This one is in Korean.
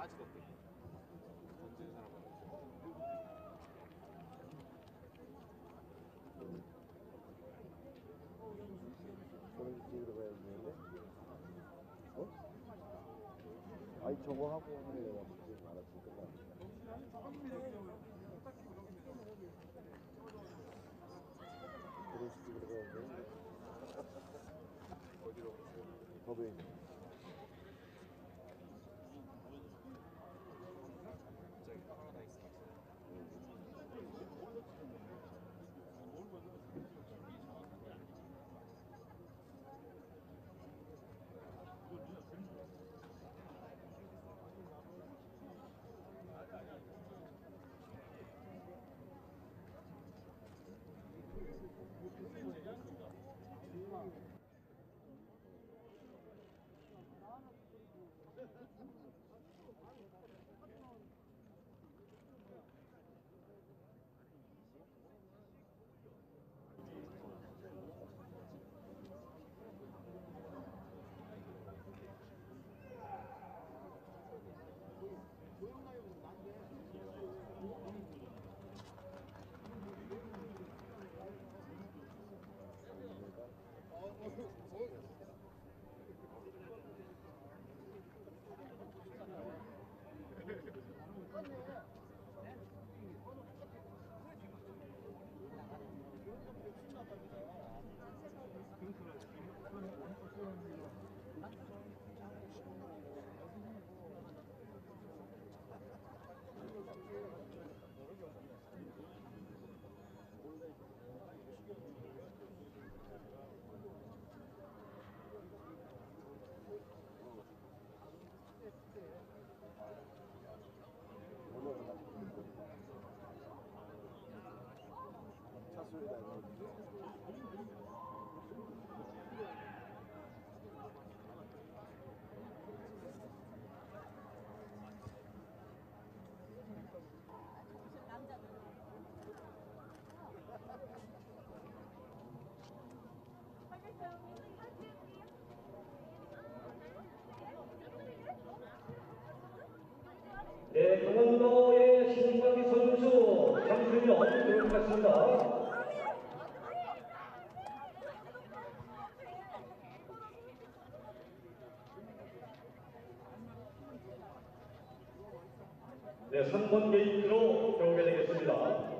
어때? 어떤 사람은? 저런 찍으러 가야 되는데? 어? 아니 저거 하고 오늘 내가 지금 알았을 거다. 저런 찍으러 가야 되는데? 어디로? 법에 갑자기 파라다이스 같은. 차 소리 나고. 네, 강원도의 신경기 선수 장준영 들어오겠습니다. 네, 3번 게이트로 들어오게 되겠습니다.